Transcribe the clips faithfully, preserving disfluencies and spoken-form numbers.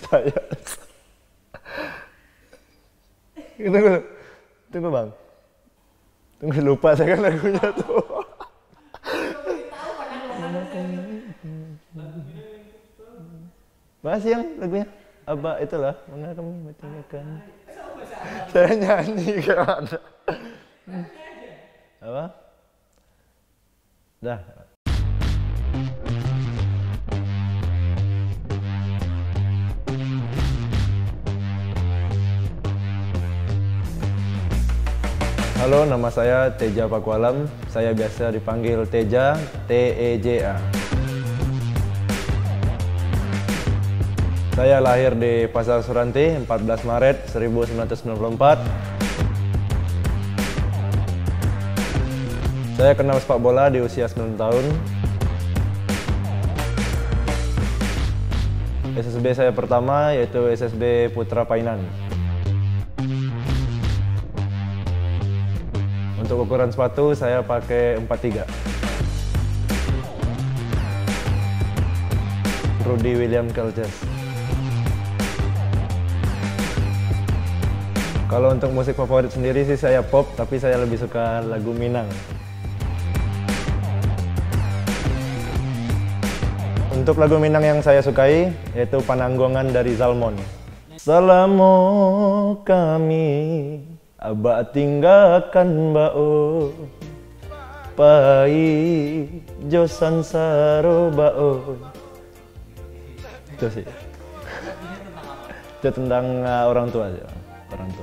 saya. Tunggu, tunggu bang. Tunggu, lupa saya kan lagunya tuh. Masih yang lagunya? Apa itulah? Mana kami bertinggalkan. Saya nyanyi kan. Apa? Dah. Halo, nama saya Teja Pakualam. Saya biasa dipanggil Teja, T E J A. Saya lahir di Pasar Suranti, empat belas Maret seribu sembilan ratus sembilan puluh empat. Saya kenal sepak bola di usia sembilan tahun. S S B saya pertama yaitu S S B Putra Painan. Untuk ukuran sepatu saya pakai empat tiga. Rudy William Kelces. Kalau untuk musik favorit sendiri sih saya pop, tapi saya lebih suka lagu Minang. Untuk lagu Minang yang saya sukai yaitu Pananggongan dari Zalmon. Selamo kami Aba tinggalkan bao pai josan saro bao. Itu sih. Itu tentang uh, orang tua aja, orang tua.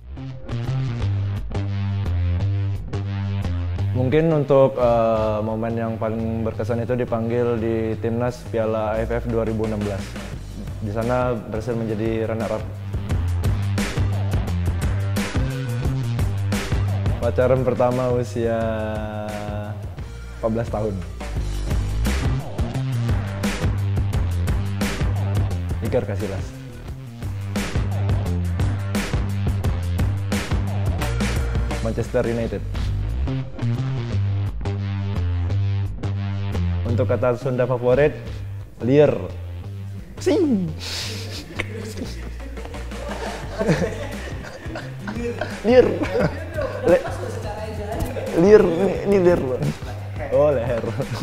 Mungkin untuk uh, momen yang paling berkesan itu dipanggil di Timnas Piala A F F dua ribu enam belas. Di sana berhasil menjadi runner up. Pacaran pertama usia empat belas tahun. Iker Casillas. Manchester United. Untuk kata Sunda favorit, liar. Sing. Liar. Le liar, ini, ini liar. Oh, leher.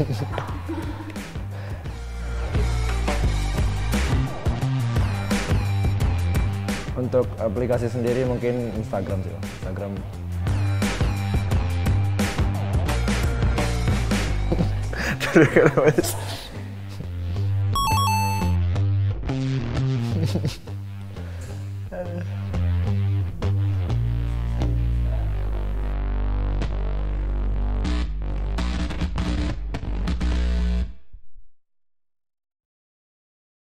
Untuk aplikasi sendiri mungkin Instagram sih, Instagram. Terus